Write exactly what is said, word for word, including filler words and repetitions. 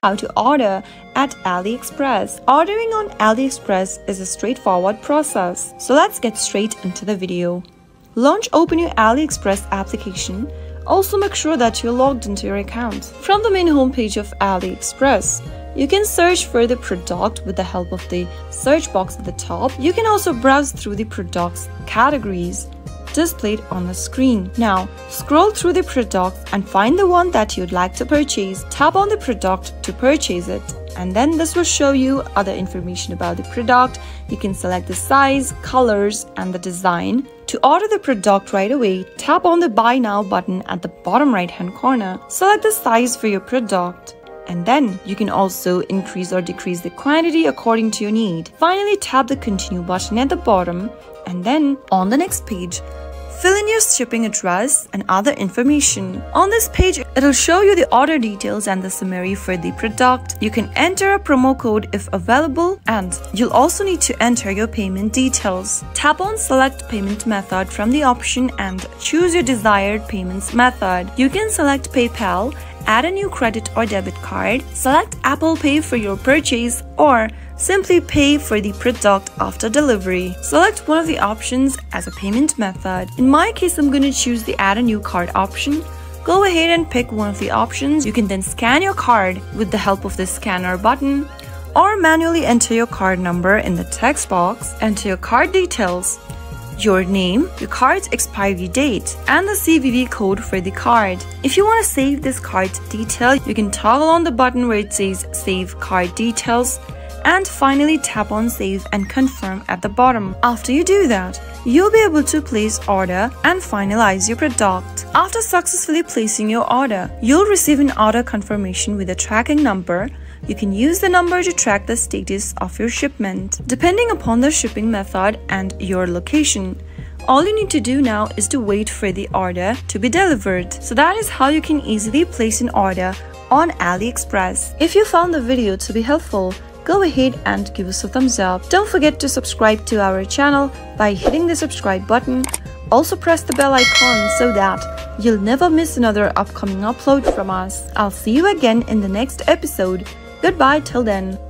how to order at AliExpress. Ordering on AliExpress is a straightforward process. So let's get straight into the video. Launch open your AliExpress application. Also make sure that you're logged into your account. From the main homepage of AliExpress, you can search for the product with the help of the search box at the top. You can also browse through the product's categories displayed on the screen. Now, scroll through the products and find the one that you'd like to purchase. Tap on the product to purchase it, and then this will show you other information about the product. You can select the size, colors, and the design. To order the product right away, tap on the Buy Now button at the bottom right hand corner. Select the size for your product, and then you can also increase or decrease the quantity according to your need. Finally, tap the Continue button at the bottom, and then on the next page, fill in your shipping address and other information. On this page, it'll show you the order details and the summary for the product. You can enter a promo code if available, and you'll also need to enter your payment details. Tap on Select Payment Method from the option and choose your desired payments method. You can select PayPal, add a new credit or debit card, select Apple Pay for your purchase, or simply pay for the product after delivery. Select one of the options as a payment method. In my case, I'm going to choose the add a new card option. Go ahead and pick one of the options. You can then scan your card with the help of the scanner button, or manually enter your card number in the text box. Enter your card details, your name, your card's expiry date, and the C V V code for the card. If you want to save this card detail, you can toggle on the button where it says Save Card Details, and finally tap on Save and Confirm at the bottom. After you do that, you'll be able to place order and finalize your product. After successfully placing your order, you'll receive an order confirmation with a tracking number. You can use the number to track the status of your shipment. Depending upon the shipping method and your location, all you need to do now is to wait for the order to be delivered. So that is how you can easily place an order on AliExpress. If you found the video to be helpful, go ahead and give us a thumbs up. Don't forget to subscribe to our channel by hitting the subscribe button. Also press the bell icon so that you'll never miss another upcoming upload from us. I'll see you again in the next episode. Goodbye till then.